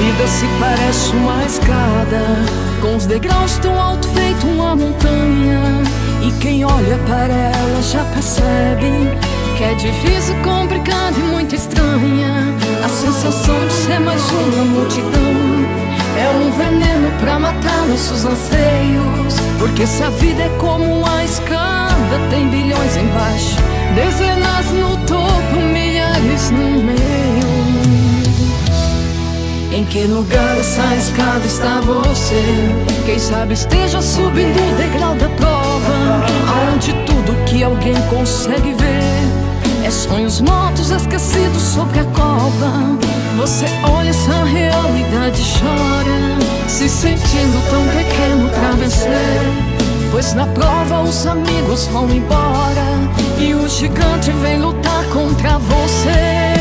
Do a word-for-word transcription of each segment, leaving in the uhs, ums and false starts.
vida se parece uma escada, com os degraus tão alto feito uma montanha. E quem olha para ela já percebe que é difícil, complicada e muito estranha. A sensação de ser mais uma multidão é um veneno pra matar nossos anseios. Porque se a vida é como uma escada, tem bilhões embaixo, dezenas no topo, milhares no meio. Em que lugar essa escada está você? Quem sabe esteja subindo o degrau da prova, aonde tudo que alguém consegue ver é sonhos mortos esquecidos sobre a cova. Você olha essa realidade e chora, se sentindo tão pequeno pra vencer. Pois na prova os amigos vão embora e o gigante vem lutar contra você.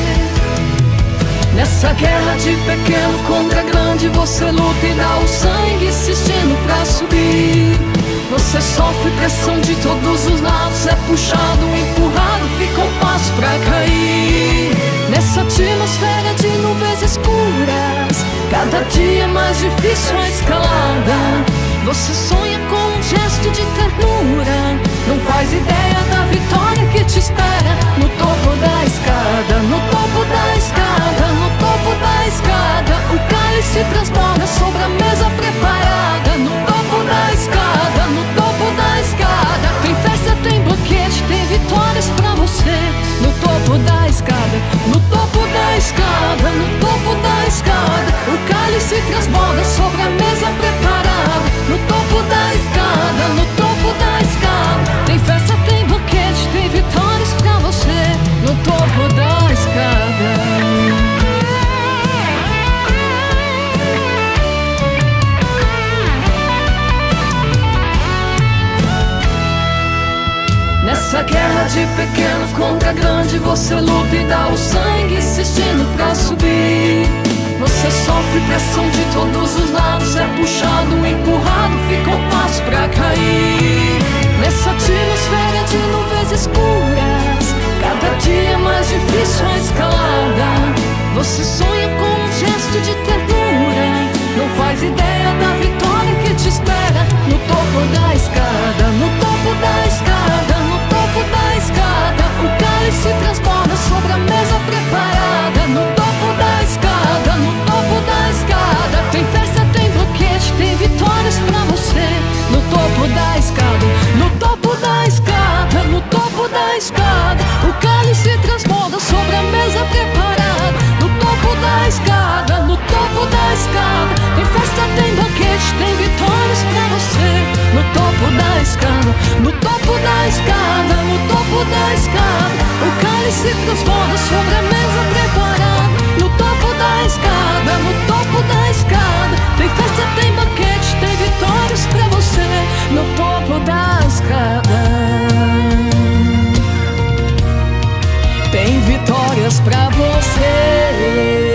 Nessa guerra de pequeno contra grande, você luta e dá o sangue insistindo pra subir. Você sofre pressão de todos os lados, é puxado, empurrado, fica um passo pra cair. Nessa atmosfera de nuvens escuras, cada dia é mais difícil a escalada. Você sonha com um gesto de ternura, não faz ideia da vitória que te espera. No topo da escada, no topo da escada, no topo da escada, o cálice transborda sobre a mesa preparada. No topo da escada, no topo da escada, tem festa, tem banquete, tem vitórias pra você. No topo da escada, no topo da escada, no topo da escada, o cálice transborda sobre a mesa preparada. No topo da escada, no topo da escada, tem festa, tem banquete, tem vitórias pra você. No topo da escada. Nessa guerra de pequeno contra grande, você luta e dá o sangue insistindo pra subir. Você sofre pressão de todos os lados, é puxado, empurrado, fica um passo pra cair. Nessa atmosfera de nuvens escuras, cada dia é mais difícil a escalada. Você sonha com um gesto de ternura, não faz ideia da vitória que te espera. No topo da escada, no topo da escada, no topo da escada, o cálice transborda sobre a mesa preparada. No topo da escada, no topo da escada, tem festa, tem banquete, tem vitórias pra você. No topo da escada, no topo da escada, no topo da escada, o cálice transborda sobre a mesa preparada. No topo da escada, no topo da escada, tem festa, tem banquete, tem vitórias pra você. No topo da escada, no topo da escada, no topo da escada, o cálice transborda sobre a mesa preparada. No topo da escada, no topo da escada, tem festa, tem banquete, tem vitórias pra você. No topo da escada, tem vitórias pra você.